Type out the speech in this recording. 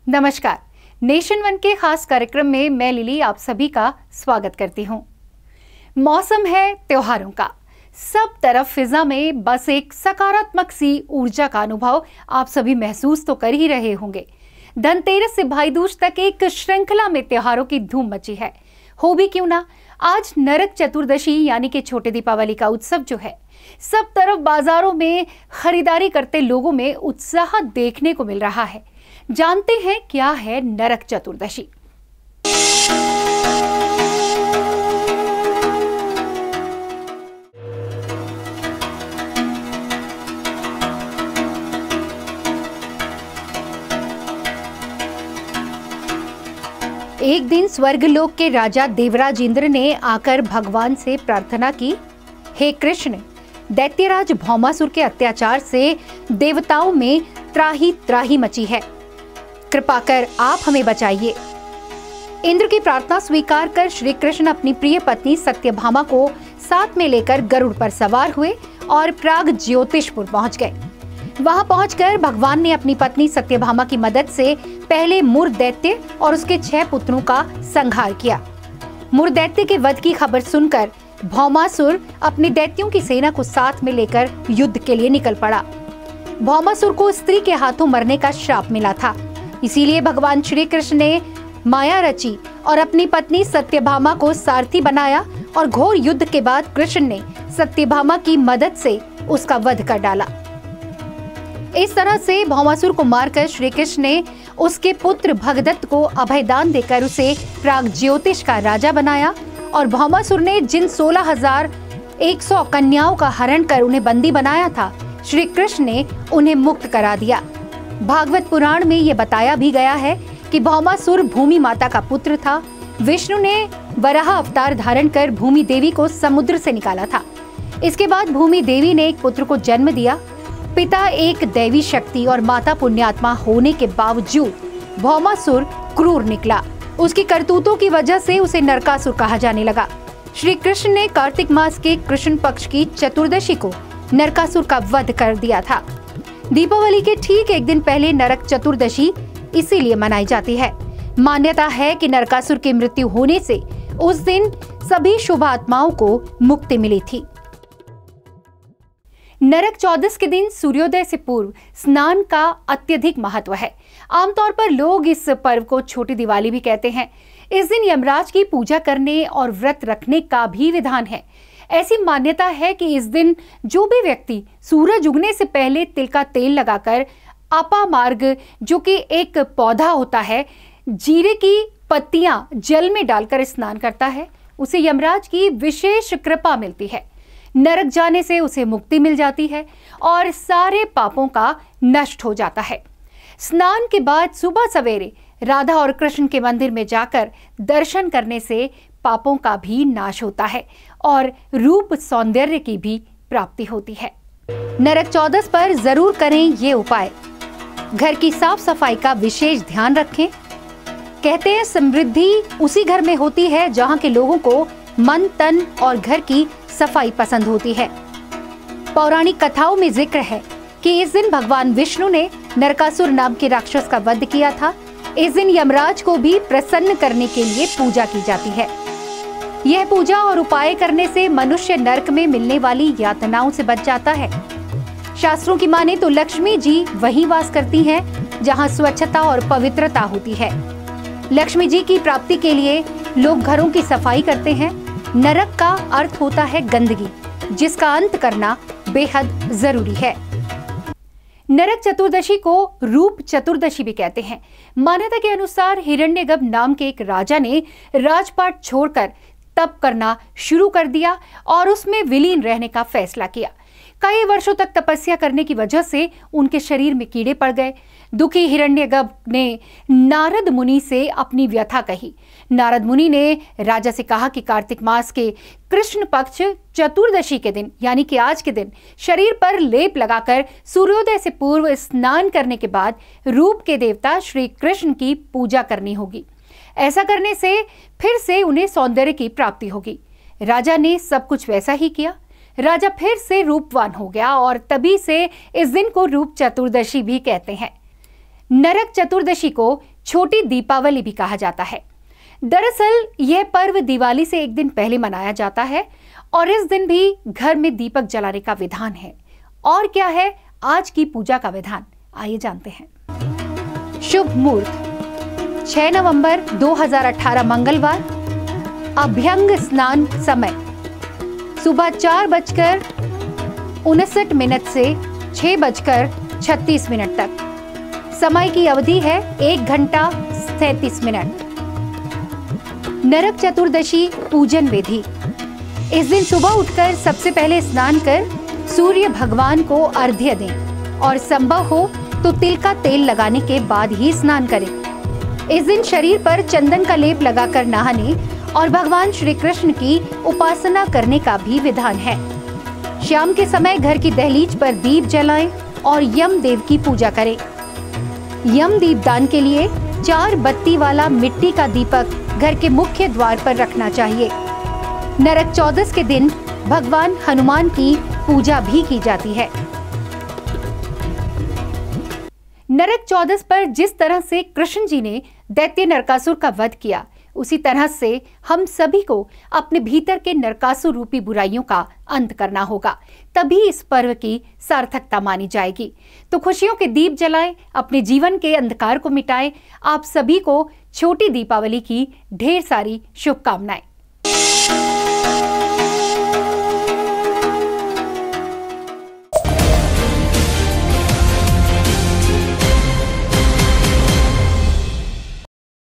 नमस्कार। Nation one के खास कार्यक्रम में मैं लिली आप सभी का स्वागत करती हूँ। मौसम है त्योहारों का, सब तरफ फिजा में बस एक सकारात्मक सी ऊर्जा का अनुभव आप सभी महसूस तो कर ही रहे होंगे। धनतेरस से भाई दूज तक एक श्रृंखला में त्योहारों की धूम मची है। हो भी क्यों ना, आज नरक चतुर्दशी यानी कि छोटे दीपावली का उत्सव जो है, सब तरफ बाजारों में खरीदारी करते लोगों में उत्साह देखने को मिल रहा है। जानते हैं क्या है नरक चतुर्दशी। एक दिन स्वर्गलोक के राजा देवराज इंद्र ने आकर भगवान से प्रार्थना की, हे कृष्ण, दैत्यराज भौमासुर के अत्याचार से देवताओं में त्राही त्राही मची है, कृपा कर आप हमें बचाइए। इंद्र की प्रार्थना स्वीकार कर श्री कृष्ण अपनी प्रिय पत्नी सत्यभामा को साथ में लेकर गरुड़ पर सवार हुए और प्राग ज्योतिषपुर पहुंच गए। वहां पहुंचकर भगवान ने अपनी पत्नी सत्यभामा की मदद से पहले मुर दैत्य और उसके 6 पुत्रों का संहार किया। मुर दैत्य के वध की खबर सुनकर भौमासुर अपने दैत्यों की सेना को साथ में लेकर युद्ध के लिए निकल पड़ा। भौमासुर को स्त्री के हाथों मरने का श्राप मिला था, इसीलिए भगवान श्री कृष्ण ने माया रची और अपनी पत्नी सत्यभामा को सारथी बनाया और घोर युद्ध के बाद कृष्ण ने सत्यभामा की मदद से उसका वध कर डाला। इस तरह से भौमासुर को मारकर श्री कृष्ण ने उसके पुत्र भगदत्त को अभयदान देकर उसे प्राग ज्योतिष का राजा बनाया और भौमासुर ने जिन 16,100 कन्याओं का हरण कर उन्हें बंदी बनाया था, श्री कृष्ण ने उन्हें मुक्त करा दिया। भागवत पुराण में ये बताया भी गया है कि भौमासुर भूमि माता का पुत्र था। विष्णु ने वराह अवतार धारण कर भूमि देवी को समुद्र से निकाला था। इसके बाद भूमि देवी ने एक पुत्र को जन्म दिया। पिता एक दैवी शक्ति और माता पुण्यात्मा होने के बावजूद भौमासुर क्रूर निकला। उसकी करतूतों की वजह से उसे नरकासुर कहा जाने लगा। श्री कृष्ण ने कार्तिक मास के कृष्ण पक्ष की चतुर्दशी को नरकासुर का वध कर दिया था। दीपावली के ठीक एक दिन पहले नरक चतुर्दशी इसीलिए मनाई जाती है। मान्यता है कि नरकासुर की मृत्यु होने से उस दिन सभी शुभ आत्माओं को मुक्ति मिली थी। नरक चौदस के दिन सूर्योदय से पूर्व स्नान का अत्यधिक महत्व है। आमतौर पर लोग इस पर्व को छोटी दिवाली भी कहते हैं। इस दिन यमराज की पूजा करने और व्रत रखने का भी विधान है। ऐसी मान्यता है कि इस दिन जो भी व्यक्ति सूरज उगने से पहले तिल का तेल लगाकर अपामार्ग, जो कि एक पौधा होता है, जीरे की पत्तियां जल में डालकर स्नान करता है, उसे यमराज की विशेष कृपा मिलती है। नरक जाने से उसे मुक्ति मिल जाती है और सारे पापों का नष्ट हो जाता है। स्नान के बाद सुबह सवेरे राधा और कृष्ण के मंदिर में जाकर दर्शन करने से पापों का भी नाश होता है और रूप सौंदर्य की भी प्राप्ति होती है। नरक चौदस पर जरूर करें ये उपाय। घर की साफ सफाई का विशेष ध्यान रखें। कहते हैं समृद्धि उसी घर में होती है जहां के लोगों को मन, तन और घर की सफाई पसंद होती है। पौराणिक कथाओं में जिक्र है कि इस दिन भगवान विष्णु ने नरकासुर नाम के राक्षस का वध किया था। इस दिन यमराज को भी प्रसन्न करने के लिए पूजा की जाती है। यह पूजा और उपाय करने से मनुष्य नरक में मिलने वाली यातनाओं से बच जाता है। शास्त्रों की माने तो लक्ष्मी जी वहीं वास करती हैं जहां स्वच्छता और पवित्रता होती है। लक्ष्मी जी की प्राप्ति के लिए लोग घरों की सफाई करते हैं। नरक का अर्थ होता है गंदगी, जिसका अंत करना बेहद जरूरी है। नरक चतुर्दशी को रूप चतुर्दशी भी कहते हैं। मान्यता के अनुसार हिरण्यगर्भ नाम के एक राजा ने राजपाट छोड़कर तप करना शुरू कर दिया और उसमें विलीन रहने का फैसला किया। कई वर्षों तक तपस्या करने की वजह से उनके शरीर में कीड़े पड़ गए। दुखी हिरण्यगर्भ ने नारद मुनि से अपनी व्यथा कही। नारद मुनि ने राजा से कहा कि कार्तिक मास के कृष्ण पक्ष चतुर्दशी के दिन, यानी कि आज के दिन, शरीर पर लेप लगाकर सूर्योदय से पूर्व स्नान करने के बाद रूप के देवता श्री कृष्ण की पूजा करनी होगी। ऐसा करने से फिर से उन्हें सौंदर्य की प्राप्ति होगी। राजा ने सब कुछ वैसा ही किया। राजा फिर से रूपवान हो गया और तभी से इस दिन को रूप चतुर्दशी भी कहते हैं। नरक चतुर्दशी को छोटी दीपावली भी कहा जाता है। दरअसल यह पर्व दिवाली से एक दिन पहले मनाया जाता है और इस दिन भी घर में दीपक जलाने का विधान है। और क्या है आज की पूजा का विधान, आइए जानते हैं। शुभ मुहूर्त 6 नवंबर 2018 मंगलवार, अभ्यंग स्नान समय सुबह 4:59 से 6:36 तक। समय की अवधि है 1 घंटा 37 मिनट। नरक चतुर्दशी पूजन विधि। इस दिन सुबह उठकर सबसे पहले स्नान कर सूर्य भगवान को अर्घ्य दें और संभव हो तो तिल का तेल लगाने के बाद ही स्नान करें। इस दिन शरीर पर चंदन का लेप लगाकर नहाने और भगवान श्री कृष्ण की उपासना करने का भी विधान है। शाम के समय घर की दहलीज पर दीप जलाएं और यम देव की पूजा करें। यम दीप दान के लिए 4 बत्ती वाला मिट्टी का दीपक घर के मुख्य द्वार पर रखना चाहिए। नरक चौदस के दिन भगवान हनुमान की पूजा भी की जाती है। नरक चौदस पर जिस तरह से कृष्ण जी ने दैत्य नरकासुर का वध किया, उसी तरह से हम सभी को अपने भीतर के नरकासुर रूपी बुराइयों का अंत करना होगा, तभी इस पर्व की सार्थकता मानी जाएगी। तो खुशियों के दीप जलाएं, अपने जीवन के अंधकार को मिटाएं। आप सभी को छोटी दीपावली की ढेर सारी शुभकामनाएं।